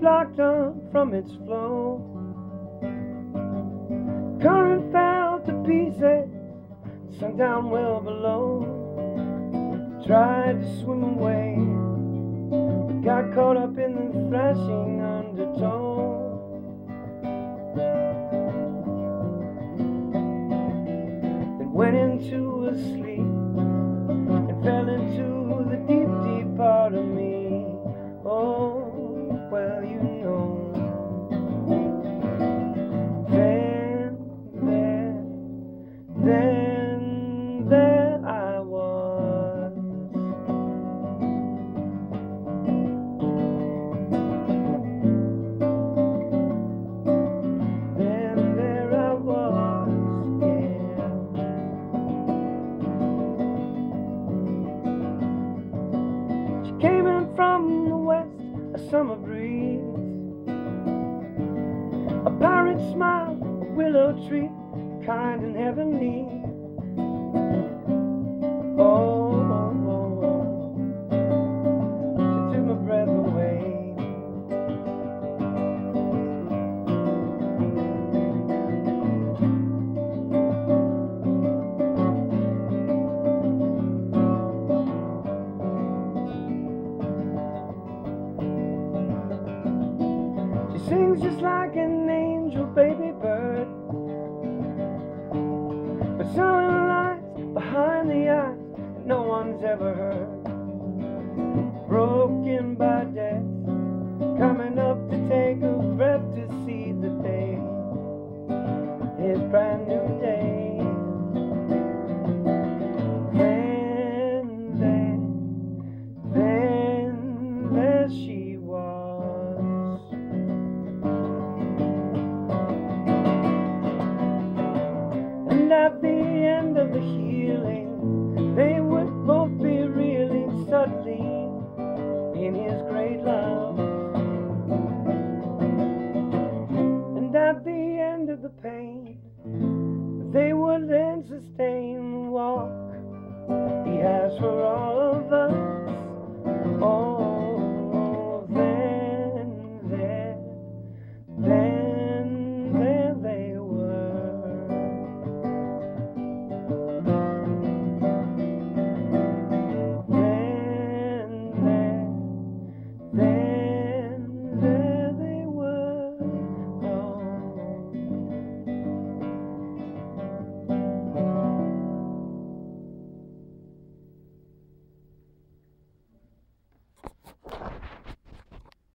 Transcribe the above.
blocked up from its flow. Current fell to pieces, sunk down well below. Tried to swim away, but got caught up in the thrashing undertow. Then went into a sleep and fell into the deep, deep part of me. Oh, well, you know. Then there I was. Then there I was again. She came in from the west, a summer breeze, a pirate smile, a willow tree, kind and heavenly. Oh, oh, oh, oh. She took my breath away. She sings just like an angel baby bird, but someone lies behind the eyes that no one's ever heard. Broken by death, coming up to take a breath to see the day, his brand new day. Then there she was. And at the end of the healing, they would both be reeling subtly in his great love. And at the end of the pain, they would then sustain